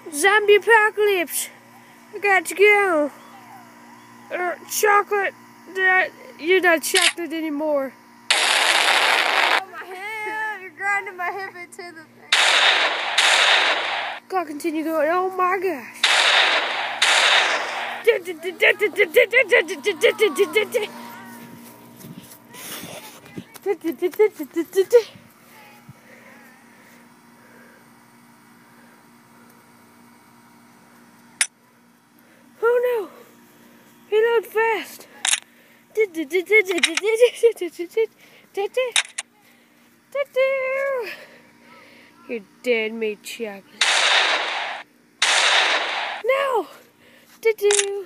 Zombie apocalypse. I got to go. Chocolate. You're not chocolate anymore. Oh, my hip. You're grinding my hip into the thing. Gotta continue going. Oh my gosh. Oh no! Reload fast! You're dead meat chocolate. No!